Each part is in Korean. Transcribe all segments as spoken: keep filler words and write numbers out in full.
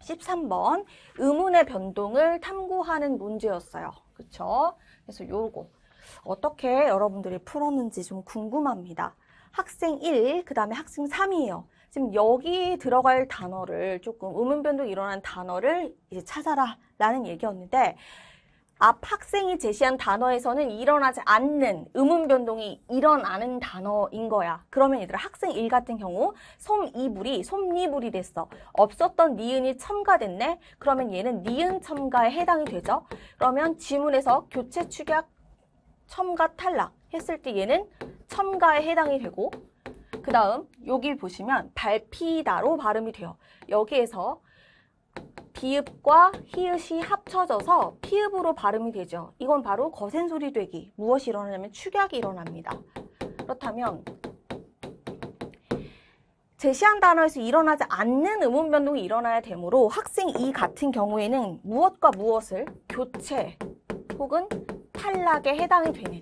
십삼 번 의문의 변동을 탐구하는 문제였어요. 그쵸? 그래서 요거 어떻게 여러분들이 풀었는지 좀 궁금합니다. 학생 일, 그 다음에 학생 삼이에요. 지금 여기 들어갈 단어를 조금 의문 변동이 일어나는 단어를 이제 찾아라 라는 얘기였는데 앞 학생이 제시한 단어에서는 일어나지 않는 의문 변동이 일어나는 단어인 거야. 그러면 얘들아 학생 일 같은 경우 솜이불이 솜니불이 됐어. 없었던 니은이 첨가됐네. 그러면 얘는 니은 첨가에 해당이 되죠. 그러면 지문에서 교체 축약 첨가 탈락 했을 때 얘는 첨가에 해당이 되고 그 다음 여기 보시면 밟히다로 발음이 돼요. 여기에서 비읍과 히읗이 합쳐져서 피읍으로 발음이 되죠. 이건 바로 거센소리 되기. 무엇이 일어나냐면 축약이 일어납니다. 그렇다면 제시한 단어에서 일어나지 않는 의문 변동이 일어나야 되므로 학생 이 같은 경우에는 무엇과 무엇을 교체 혹은 탈락에 해당이 되는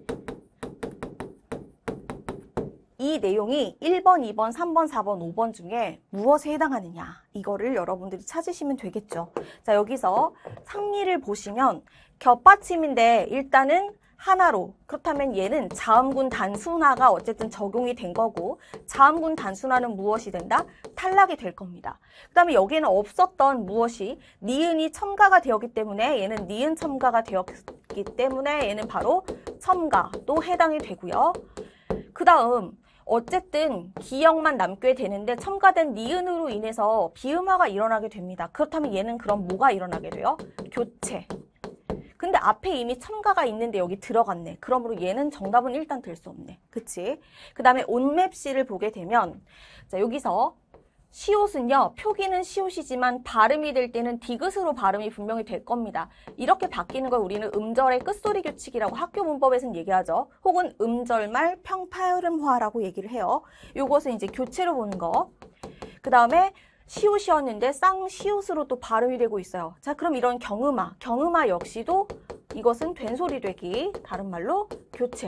이 내용이 일 번, 이 번, 삼 번, 사 번, 오 번 중에 무엇에 해당하느냐 이거를 여러분들이 찾으시면 되겠죠. 자, 여기서 상리를 보시면 겹받침인데 일단은 하나로 그렇다면 얘는 자음군 단순화가 어쨌든 적용이 된 거고 자음군 단순화는 무엇이 된다? 탈락이 될 겁니다. 그 다음에 여기에는 없었던 무엇이 니은이 첨가가 되었기 때문에 얘는 니은 첨가가 되었기 때문에 얘는 바로 첨가도 해당이 되고요. 그 다음 어쨌든 기억만 남게 되는데 첨가된 니은으로 인해서 비음화가 일어나게 됩니다. 그렇다면 얘는 그럼 뭐가 일어나게 돼요? 교체. 근데 앞에 이미 첨가가 있는데 여기 들어갔네. 그러므로 얘는 정답은 일단 될 수 없네. 그치? 그 다음에 온맵시를 보게 되면 자 여기서 시옷은요. 표기는 시옷이지만 발음이 될 때는 디귿으로 발음이 분명히 될 겁니다. 이렇게 바뀌는 걸 우리는 음절의 끝소리 규칙이라고 학교 문법에서는 얘기하죠. 혹은 음절말 평파열음화라고 얘기를 해요. 요것은 이제 교체로 보는 거. 그 다음에 시옷이었는데 쌍시옷으로 또 발음이 되고 있어요. 자, 그럼 이런 경음화, 경음화 역시도 이것은 된소리 되기, 다른 말로 교체.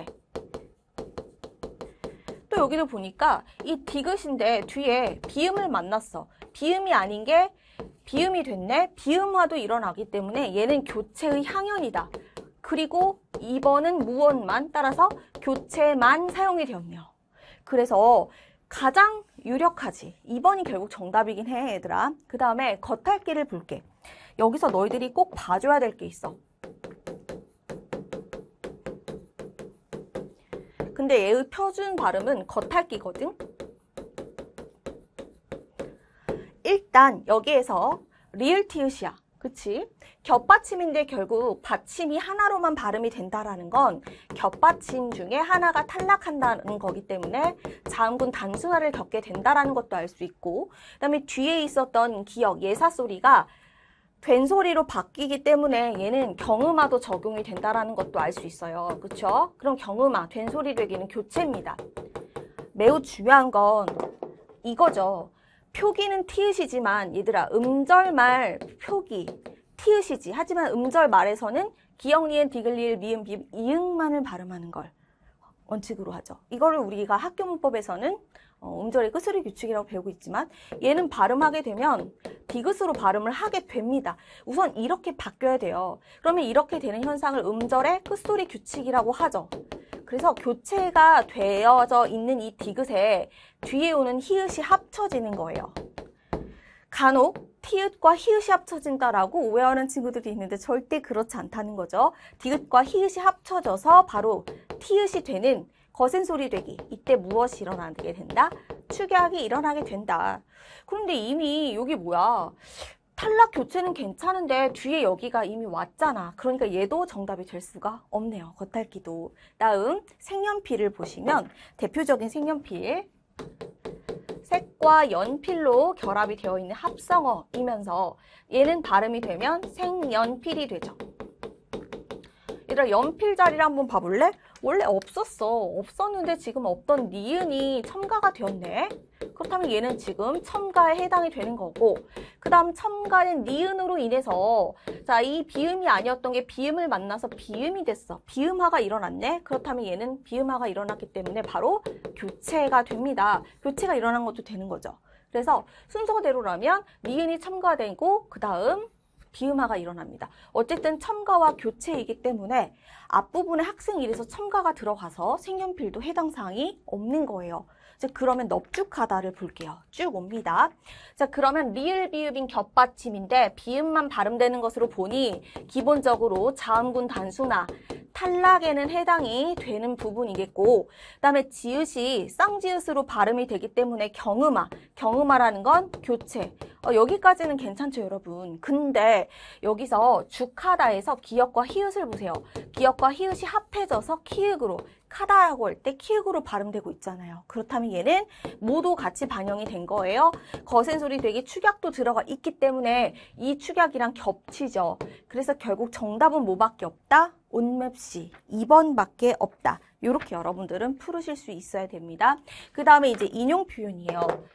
또 여기도 보니까 이 디귿인데 뒤에 비음을 만났어. 비음이 아닌 게 비음이 됐네. 비음화도 일어나기 때문에 얘는 교체의 향연이다. 그리고 이 번은 무언만 따라서 교체만 사용이 되었네요. 그래서 가장 유력하지. 이 번이 결국 정답이긴 해, 얘들아. 그 다음에 겉핥기를 볼게. 여기서 너희들이 꼭 봐줘야 될 게 있어. 근데 얘의 표준 발음은 겉핥기거든. 일단 여기에서 리을 티읕이야. 그치? 겹받침인데 결국 받침이 하나로만 발음이 된다라는 건 겹받침 중에 하나가 탈락한다는 거기 때문에 자음군 단순화를 겪게 된다라는 것도 알 수 있고 그 다음에 뒤에 있었던 기역, 예사 소리가 된 소리로 바뀌기 때문에 얘는 경음화도 적용이 된다라는 것도 알 수 있어요. 그쵸? 그럼 경음화, 된 소리 되기는 교체입니다. 매우 중요한 건 이거죠. 표기는 티읕이지만 얘들아 음절말 표기 티읕이지. 하지만 음절말에서는 기역, 니은, 디귿, 리을, 미음, 비읍, 이응만을 발음하는 걸 원칙으로 하죠. 이거를 우리가 학교 문법에서는 어, 음절의 끝소리 규칙이라고 배우고 있지만 얘는 발음하게 되면 디귿으로 발음을 하게 됩니다. 우선 이렇게 바뀌어야 돼요. 그러면 이렇게 되는 현상을 음절의 끝소리 규칙이라고 하죠. 그래서 교체가 되어져 있는 이 디귿에 뒤에 오는 히읗이 합쳐지는 거예요. 간혹 티읕과 히읗이 합쳐진다라고 오해하는 친구들이 있는데 절대 그렇지 않다는 거죠. 디귿과 히읗이 합쳐져서 바로 티읕이 되는 거센소리 되기. 이때 무엇이 일어나게 된다? 축약이 일어나게 된다. 그런데 이미 여기 뭐야? 탈락 교체는 괜찮은데 뒤에 여기가 이미 왔잖아. 그러니까 얘도 정답이 될 수가 없네요. 겉핥기도. 다음 색연필을 보시면 대표적인 색연필. 색과 연필로 결합이 되어 있는 합성어이면서 얘는 발음이 되면 색연필이 되죠. 얘들아 연필 자리를 한번 봐볼래? 원래 없었어. 없었는데 지금 없던 니은이 첨가가 되었네. 그렇다면 얘는 지금 첨가에 해당이 되는 거고 그 다음 첨가된 니은으로 인해서 자, 이 비음이 아니었던 게 비음을 만나서 비음이 됐어. 비음화가 일어났네. 그렇다면 얘는 비음화가 일어났기 때문에 바로 교체가 됩니다. 교체가 일어난 것도 되는 거죠. 그래서 순서대로라면 니은이 첨가되고 그 다음 비음화가 일어납니다. 어쨌든 첨가와 교체이기 때문에 앞부분에 학생 일에서 첨가가 들어가서 색연필도 해당 사항이 없는 거예요. 자, 그러면 넙죽하다를 볼게요. 쭉 옵니다. 자, 그러면 리을 비읍인 겹받침인데 비음만 발음되는 것으로 보니 기본적으로 자음군 단수나 탈락에는 해당이 되는 부분이겠고, 그 다음에 지읒이 쌍지읒으로 발음이 되기 때문에 경음화, 경음화라는 건 교체. 어, 여기까지는 괜찮죠, 여러분? 근데 여기서 죽하다에서 기역과 히읗을 보세요. 기역과 히읗이 합해져서 키읔으로, 카다라고 할 때 키읔으로 발음되고 있잖아요. 그렇다면 얘는 모두 같이 반영이 된 거예요. 거센 소리 되기 축약도 들어가 있기 때문에 이 축약이랑 겹치죠. 그래서 결국 정답은 뭐밖에 없다? 온맵시 이 번밖에 없다. 이렇게 여러분들은 풀으실 수 있어야 됩니다. 그 다음에 이제 인용 표현이에요.